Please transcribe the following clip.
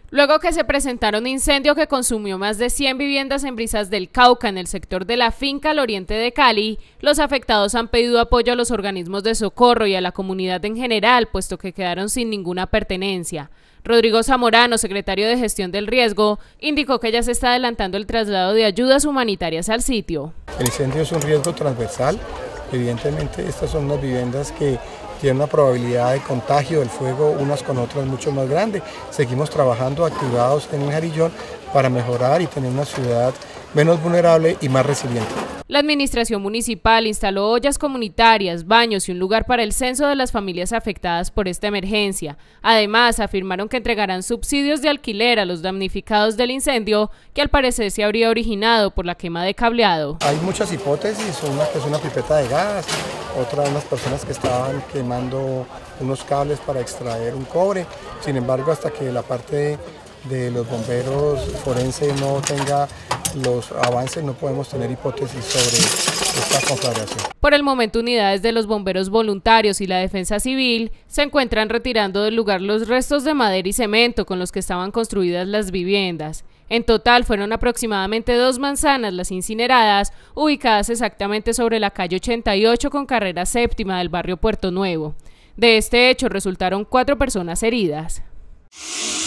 Luego que se presentara un incendio que consumió más de 100 viviendas en Brisas del Cauca, en el sector de la finca al oriente de Cali, los afectados han pedido apoyo a los organismos de socorro y a la comunidad en general, puesto que quedaron sin ninguna pertenencia. Rodrigo Zamorano, secretario de Gestión del Riesgo, indicó que ya se está adelantando el traslado de ayudas humanitarias al sitio. El incendio es un riesgo transversal. Evidentemente, estas son unas viviendas que tienen una probabilidad de contagio del fuego unas con otras mucho más grande. Seguimos trabajando activados en el Jarillón para mejorar y tener una ciudad menos vulnerable y más resiliente. La administración municipal instaló ollas comunitarias, baños y un lugar para el censo de las familias afectadas por esta emergencia. Además, afirmaron que entregarán subsidios de alquiler a los damnificados del incendio, que al parecer se habría originado por la quema de cableado. Hay muchas hipótesis, una que es una pipeta de gas, otra unas personas que estaban quemando unos cables para extraer un cobre. Sin embargo, hasta que la parte de los bomberos forenses no tenga los avances, no podemos tener hipótesis sobre esta conflagración. Por el momento, unidades de los bomberos voluntarios y la defensa civil se encuentran retirando del lugar los restos de madera y cemento con los que estaban construidas las viviendas. En total fueron aproximadamente 2 manzanas las incineradas, ubicadas exactamente sobre la calle 88 con carrera séptima del barrio Puerto Nuevo. De este hecho resultaron 4 personas heridas.